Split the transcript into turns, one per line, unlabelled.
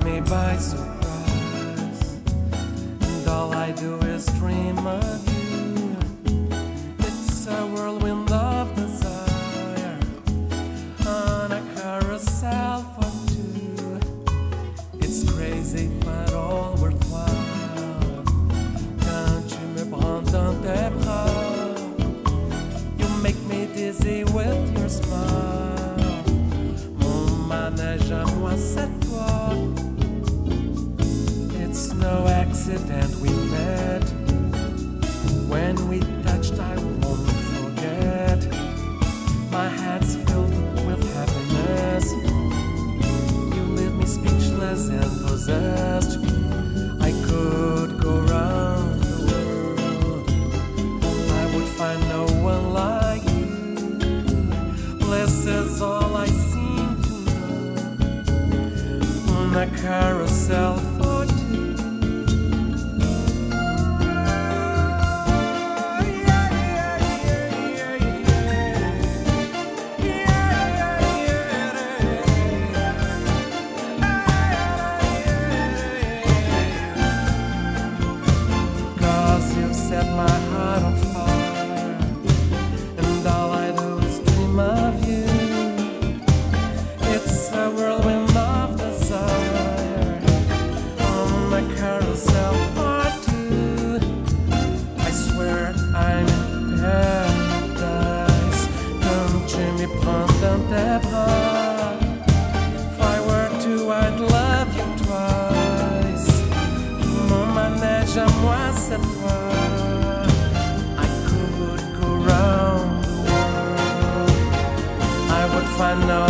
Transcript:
me by surprise, and all I do is dream of you. It's a whirlwind of desire on a carousel for two. It's crazy but all worthwhile. Quand tu me prends dans tes bras, you make me dizzy with your smile. Mon manège à moi c'est toi. It's no accident we met. When we touched I won't forget. My head's filled with happiness. You leave me speechless and possessed. I could go round the world, I would find no one like you. Bliss is all I seem to know. On a carousel for two. Set my heart on fire, and all I do is dream of you. It's a whirlwind of desire on a carousel for two. I swear I'm in paradise. Come tu me prends dans tes bras. If I were to, I'd love you twice. Mon manège à moi c'est toi. Find no